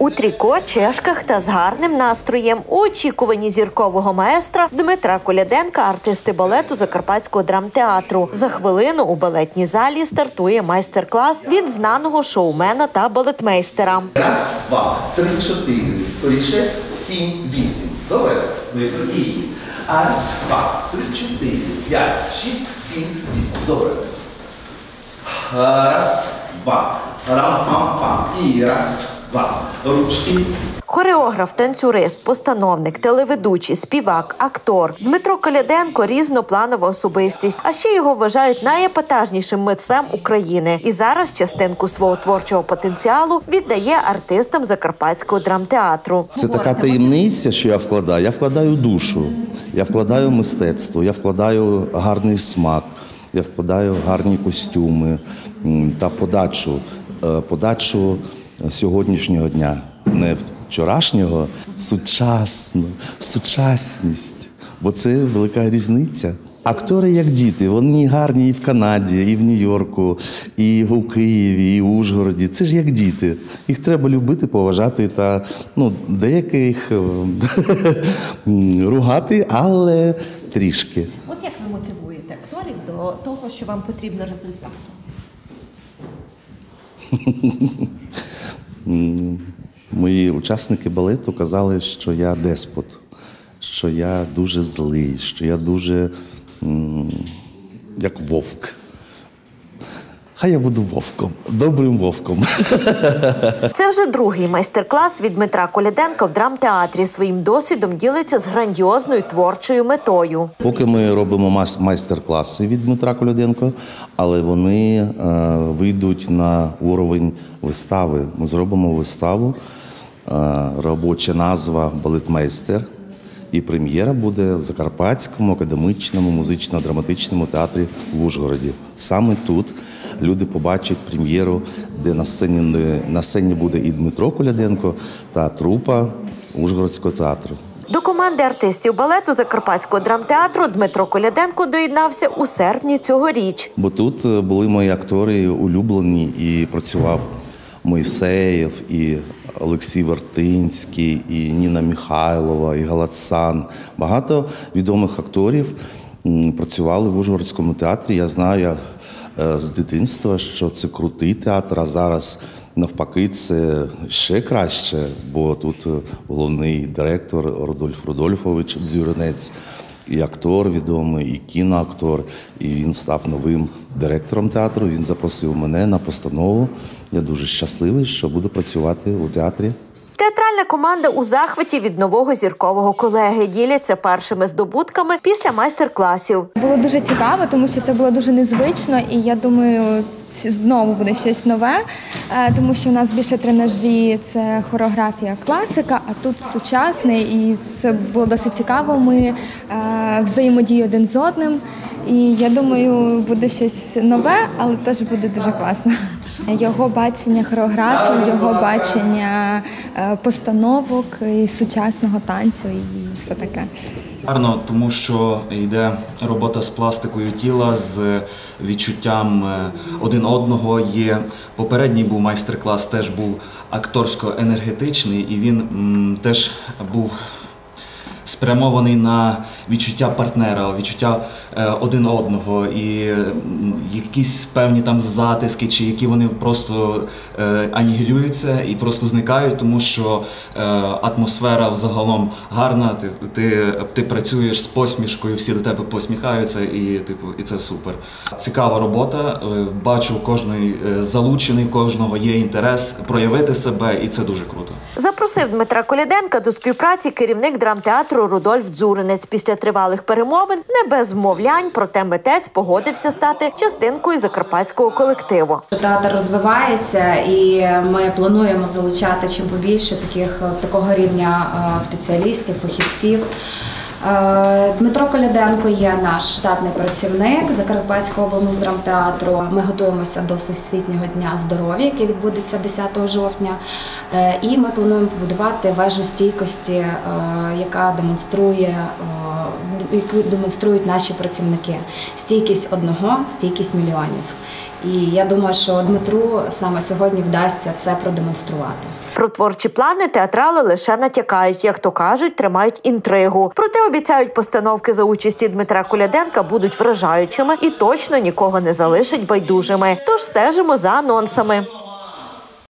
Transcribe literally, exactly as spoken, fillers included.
У тріко, чешках та з гарним настроєм у очікуванні зіркового маестра Дмитра Коляденка артисти балету Закарпатського драмтеатру. За хвилину у балетній залі стартує майстер-клас від знаного шоумена та балетмейстера. Раз, два, три, чотири, скоріше, сім, вісім. Добре? І раз, два, три, чотири, п'ять, шість, сім, вісім. Добре. Раз, два, рам-пам-пам. І раз, два, ручки. Хореограф, танцюрист, постановник, телеведучий, співак, актор. Дмитро Коляденко – різнопланова особистість, а ще його вважають найепатажнішим митцем України. І зараз частинку свого творчого потенціалу віддає артистам Закарпатського драмтеатру. Це така таємниця, що я вкладаю. Я вкладаю душу, я вкладаю мистецтво, я вкладаю гарний смак, я вкладаю гарні костюми та подачу, подачу сьогоднішнього дня. Не вчорашнього, сучасно, сучасність, бо це велика різниця. Актори як діти, вони гарні і в Канаді, і в Нью-Йорку, і у Києві, і в Ужгороді. Це ж як діти. Їх треба любити, поважати та ну, деяких ругати, але трішки. От як ви мотивуєте акторів до того, що вам потрібно результату? Мої учасники балету казали, що я деспот, що я дуже злий, що я дуже м, як вовк. Хай я буду вовком, добрим вовком. Це вже другий майстер-клас від Дмитра Коляденка в драмтеатрі. Своїм досвідом ділиться з грандіозною творчою метою. Поки ми робимо майстер-класи від Дмитра Коляденка, але вони е, вийдуть на уровень вистави. Ми зробимо виставу, е, робоча назва «Балетмейстер». І прем'єра буде в Закарпатському академічному музично-драматичному театрі в Ужгороді. Саме тут люди побачать прем'єру, де на сцені, на сцені буде і Дмитро Коляденко та трупа Ужгородського театру. До команди артистів балету Закарпатського драмтеатру Дмитро Коляденко доєднався у серпні цьогоріч. Бо тут були мої актори улюблені, і працював Мойсеєв, і Олексій Вертинський, і Ніна Михайлова, і Галацан. Багато відомих акторів працювали в Ужгородському театрі. Я знаю з дитинства, що це крутий театр, а зараз навпаки це ще краще, бо тут головний директор Рудольф Рудольфович Дзюринець, і актор відомий, і кіноактор, і він став новим директором театру. Він запросив мене на постанову. Я дуже щасливий, що буду працювати у театрі. Театральна команда у захваті від нового зіркового колеги. Діляться першими здобутками після майстер-класів. Було дуже цікаво, тому що це було дуже незвично, і я думаю, знову буде щось нове, тому що у нас більше тренажі, це хореографія, класика, а тут сучасний, і це було досить цікаво. Ми взаємодіємо один з одним, і я думаю, буде щось нове, але теж буде дуже класно. Його бачення хореографії, його бачення постановок і сучасного танцю і все таке. Гарно, тому що йде робота з пластикою тіла, з відчуттям один одного. Є попередній був майстер-клас, теж був акторсько-енергетичний, і він м, теж був спрямований на відчуття партнера, відчуття е, один одного, і е, якісь певні там затиски, чи які вони просто е, анігілюються і просто зникають, тому що е, атмосфера взагалом гарна, ти, ти, ти працюєш з посмішкою, всі до тебе посміхаються, і, типу, і це супер. Цікава робота, е, бачу, кожний е, залучений, кожного є інтерес проявити себе, і це дуже круто. Запросив Дмитра Коляденка до співпраці керівник драмтеатру Рудольф Дзюринець. Після тривалих перемовин, не без вмовлянь, проте митець погодився стати частинкою закарпатського колективу. Театр розвивається, і ми плануємо залучати чим побільше таких, такого рівня спеціалістів, фахівців. Дмитро Коляденко є наш штатний працівник Закарпатського облмуздрамтеатру. Ми готуємося до Всесвітнього дня здоров'я, який відбудеться десятого жовтня. І ми плануємо побудувати вежу стійкості, яка демонструє, яку демонструють наші працівники. Стійкість одного, стійкість мільйонів. І я думаю, що Дмитру саме сьогодні вдасться це продемонструвати. Про творчі плани театрали лише натякають, як то кажуть, тримають інтригу. Проте обіцяють, постановки за участі Дмитра Коляденка будуть вражаючими і точно нікого не залишать байдужими. Тож стежимо за анонсами.